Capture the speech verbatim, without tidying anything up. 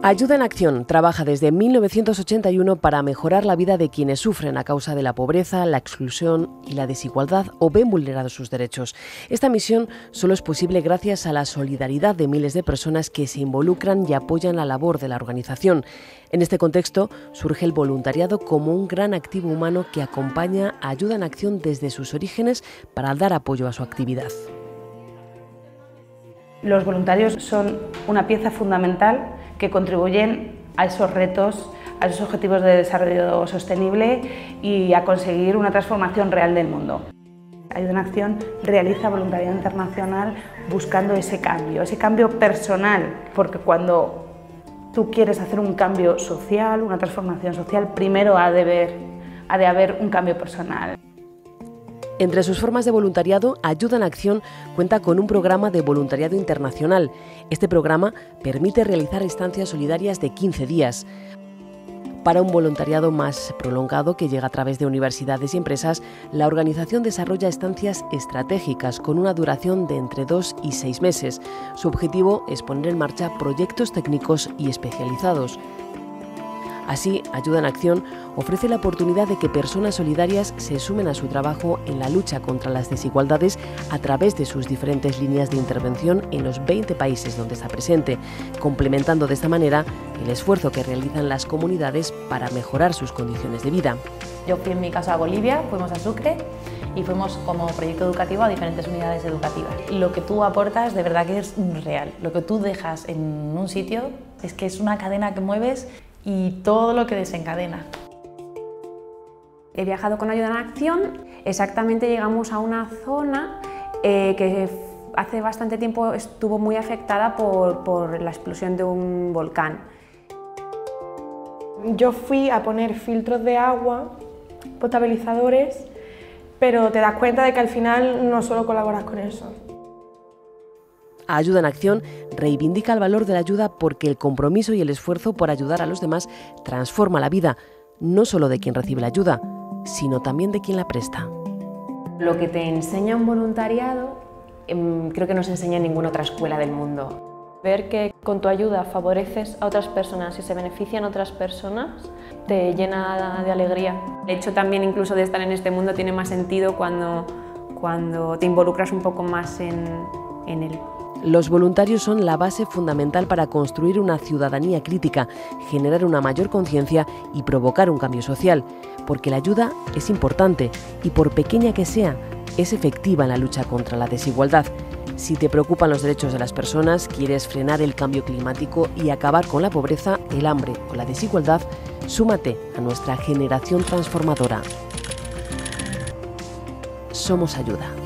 Ayuda en Acción trabaja desde mil novecientos ochenta y uno para mejorar la vida de quienes sufren a causa de la pobreza, la exclusión y la desigualdad o ven vulnerados sus derechos. Esta misión solo es posible gracias a la solidaridad de miles de personas que se involucran y apoyan la labor de la organización. En este contexto surge el voluntariado como un gran activo humano que acompaña a Ayuda en Acción desde sus orígenes para dar apoyo a su actividad. Los voluntarios son una pieza fundamental que contribuyen a esos retos, a esos objetivos de desarrollo sostenible y a conseguir una transformación real del mundo. Ayuda en Acción realiza voluntariado internacional buscando ese cambio, ese cambio personal, porque cuando tú quieres hacer un cambio social, una transformación social, primero ha de haber, ha de haber un cambio personal. Entre sus formas de voluntariado, Ayuda en Acción cuenta con un programa de voluntariado internacional. Este programa permite realizar estancias solidarias de quince días. Para un voluntariado más prolongado que llega a través de universidades y empresas, la organización desarrolla estancias estratégicas con una duración de entre dos y seis meses. Su objetivo es poner en marcha proyectos técnicos y especializados. Así, Ayuda en Acción ofrece la oportunidad de que personas solidarias se sumen a su trabajo en la lucha contra las desigualdades a través de sus diferentes líneas de intervención en los veinte países donde está presente, complementando de esta manera el esfuerzo que realizan las comunidades para mejorar sus condiciones de vida. Yo fui en mi caso a Bolivia, fuimos a Sucre y fuimos como proyecto educativo a diferentes unidades educativas. Lo que tú aportas de verdad que es real, lo que tú dejas en un sitio es que es una cadena que mueves y todo lo que desencadena. He viajado con Ayuda en Acción, exactamente llegamos a una zona eh, que hace bastante tiempo estuvo muy afectada por, por la explosión de un volcán. Yo fui a poner filtros de agua, potabilizadores, pero te das cuenta de que al final no solo colaboras con eso. Ayuda en Acción reivindica el valor de la ayuda porque el compromiso y el esfuerzo por ayudar a los demás transforma la vida, no solo de quien recibe la ayuda, sino también de quien la presta. Lo que te enseña un voluntariado creo que no se enseña en ninguna otra escuela del mundo. Ver que con tu ayuda favoreces a otras personas y se benefician otras personas te llena de alegría. El hecho también incluso de estar en este mundo tiene más sentido cuando, cuando te involucras un poco más en, en él. Los voluntarios son la base fundamental para construir una ciudadanía crítica, generar una mayor conciencia y provocar un cambio social, porque la ayuda es importante y, por pequeña que sea, es efectiva en la lucha contra la desigualdad. Si te preocupan los derechos de las personas, quieres frenar el cambio climático y acabar con la pobreza, el hambre o la desigualdad, súmate a nuestra generación transformadora. Somos Ayuda.